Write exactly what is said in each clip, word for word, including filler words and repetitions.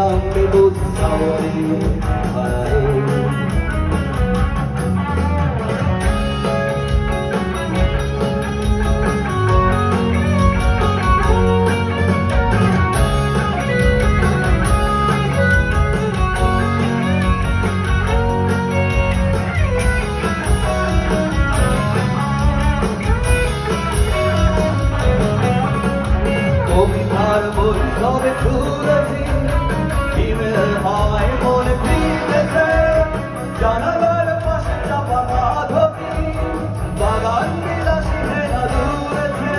নামবে বুঝি সাবরে হারায় তবে খুলেছি হিমেল হয় মনে ফিরেছে জানালার পাশে চাপা মাধবী বাগান বিলাসী মেলা দূরেছে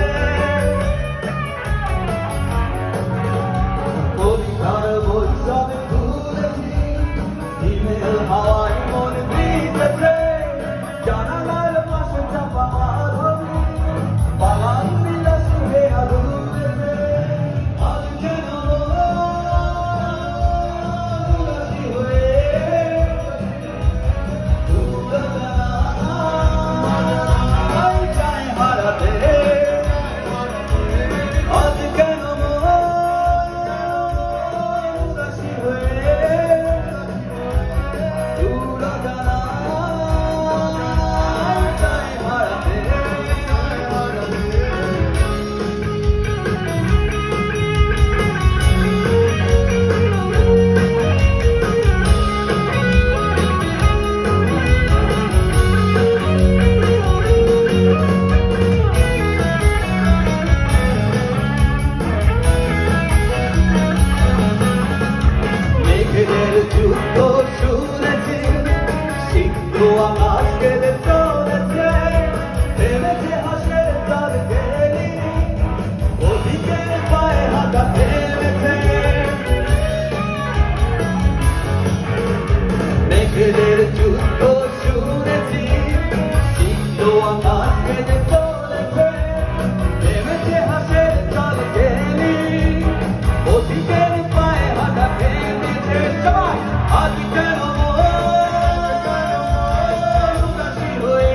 কবিতার বই সবে খুলেছি হিমেল হয় মনে ফিরেছে জানালার পাশে চাপা মাধবী বাগান বিলাসী মেলা দূরেছে যুদ্ধ শুনেছি সিদ্ধ আকাশ কেঁদে চলেছে থেমেছে হাসে তার গেলি ওদিকের পায়ে হাঁটা থেমেছে মেঘেদের যুদ্ধ শুনেছি সিদ্ধ আকাশ কেঁদে চলেছে থেমেছে হাসে তার গেলি ওদিকের পায়ে হাঁটা থেমেছে সবাই আজ কেন উদাসী হয়ে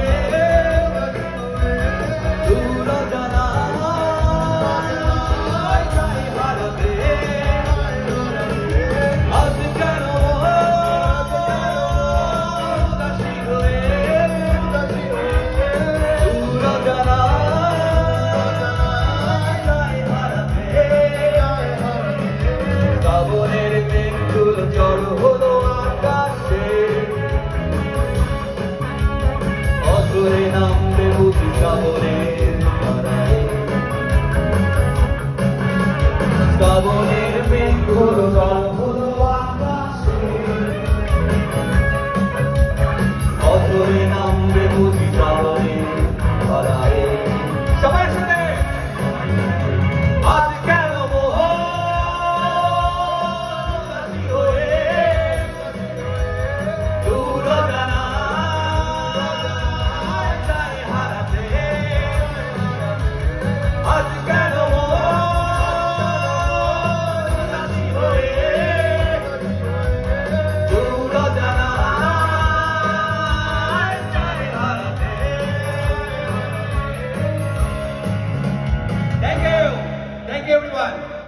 দূর জানায় চাই হারাতে আজ কেন উদাসী হয়ে দূর জানায় চাই হারাতে শ্রাবণের মেঘগুলো জড় হলো আকাশে অঝরে নামবে বুঝি শ্রাবণের ধারায় শ্রাবণের মেঘগুলো জড় হলো আকাশে অঝরে নামবে বুঝি শ্রাবণের ধারায় সবাই শুনে আজ কেন Thank you. Thank you, everyone.